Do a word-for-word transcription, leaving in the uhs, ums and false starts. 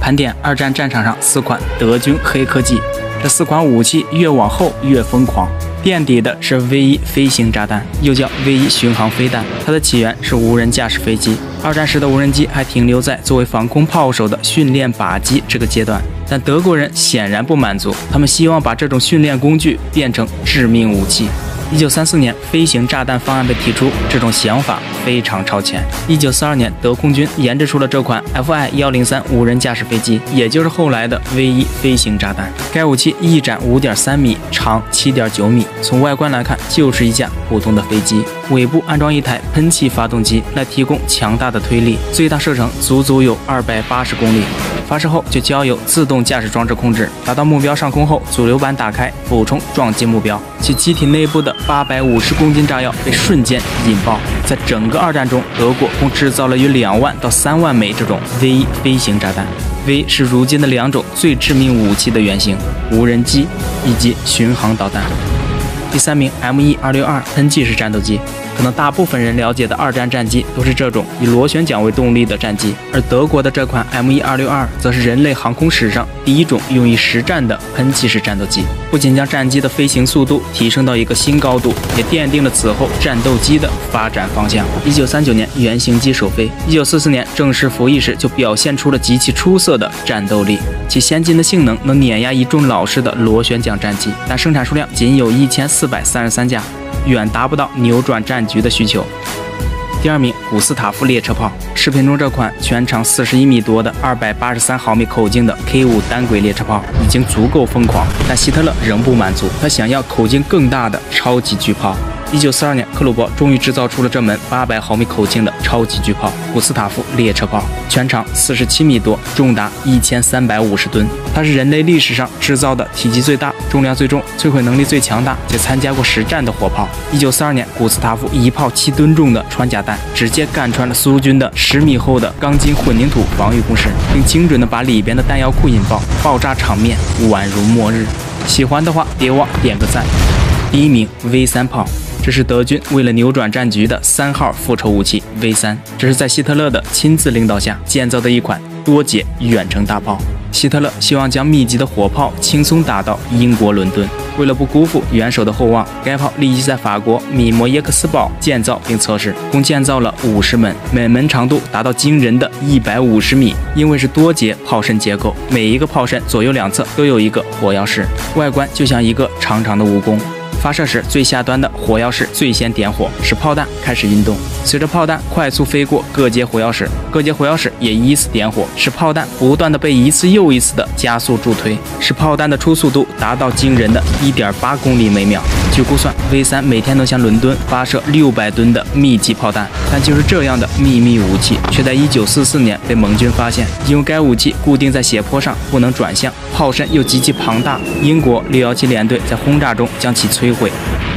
盘点二战战场上四款德军黑科技，这四款武器越往后越疯狂。垫底的是 V 一 飞行炸弹，又叫 V 一 巡航飞弹，它的起源是无人驾驶飞机。二战时的无人机还停留在作为防空炮手的训练靶机这个阶段，但德国人显然不满足，他们希望把这种训练工具变成致命武器。一九三四年，飞行炸弹方案被提出，这种想法非常超前。一九四二年，德空军研制出了这款 F I 一零三无人驾驶飞机，也就是后来的 V 一 飞行炸弹。该武器翼展 五点三米，长 七点九米，从外观来看就是一架普通的飞机，尾部安装一台喷气发动机来提供强大的推力，最大射程足足有二百八十公里。发射后就交由自动驾驶装置控制，达到目标上空后，主流板打开，俯冲撞击目标，其机体内部的八百五十公斤炸药被瞬间引爆。在整个二战中，德国共制造了约两万到三万枚这种 V 一 飞行炸弹。V 是如今的两种最致命武器的原型：无人机以及巡航导弹。第三名 M 一 二六二喷气式战斗机。可能大部分人了解的二战战机都是这种以螺旋桨为动力的战机，而德国的这款 M 一 二六二则是人类航空史上第一种用于实战的喷气式战斗机，不仅将战机的飞行速度提升到一个新高度，也奠定了此后战斗机的发展方向。一九三九年，原型机首飞，一九四四年正式服役时就表现出了极其出色的战斗力，其先进的性能能碾压一众老式的螺旋桨战机，但生产数量仅有一千四百三十三架。远达不到扭转战局的需求。第二名，古斯塔夫列车炮。视频中这款全长四十一米多的二百八十三毫米口径的 K 五 单轨列车炮已经足够疯狂，但希特勒仍不满足，他想要口径更大的超级巨炮。一九四二年，克虏伯终于制造出了这门八百毫米口径的超级巨炮——古斯塔夫列车炮，全长四十七米多，重达一千三百五十吨。它是人类历史上制造的体积最大、重量最重、摧毁能力最强大且参加过实战的火炮。一九四二年，古斯塔夫一炮七吨重的穿甲弹直接干穿了苏军的十米厚的钢筋混凝土防御工事，并精准地把里边的弹药库引爆，爆炸场面宛如末日。喜欢的话，别忘点个赞。第一名 V 三 炮。这是德军为了扭转战局的三号复仇武器 V 三，这是在希特勒的亲自领导下建造的一款多节远程大炮。希特勒希望将密集的火炮轻松打到英国伦敦，为了不辜负元首的厚望，该炮立即在法国米摩耶克斯堡建造并测试，共建造了五十门，每门长度达到惊人的一百五十米。因为是多节炮身结构，每一个炮身左右两侧都有一个火药室，外观就像一个长长的蜈蚣。发射时，最下端的火药室最先点火，使炮弹开始运动。随着炮弹快速飞过各节火药室，各节火药室也依次点火，使炮弹不断的被一次又一次的加速助推，使炮弹的初速度达到惊人的 一点八公里每秒。据估算 ，V 三 每天能向伦敦发射六百吨的密集炮弹。但就是这样的秘密武器，却在一九四四年被盟军发现。因为该武器固定在斜坡上，不能转向，炮身又极其庞大，英国六一七联队在轰炸中将其摧毁。